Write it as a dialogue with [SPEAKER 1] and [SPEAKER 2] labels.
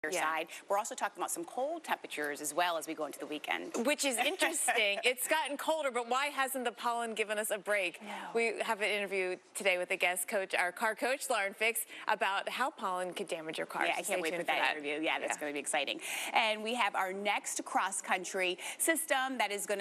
[SPEAKER 1] colder side. We're also talking about some cold temperatures as well as we go into the weekend.
[SPEAKER 2] Which is interesting. It's gotten colder, but why hasn't the pollen given us a break?
[SPEAKER 1] No.
[SPEAKER 2] We have an interview today with a guest coach, our car coach, Lauren Fix, about how pollen could damage your car.
[SPEAKER 1] Yeah, I can't wait for that interview. Yeah, that's going to be exciting. And we have our next cross-country system that is going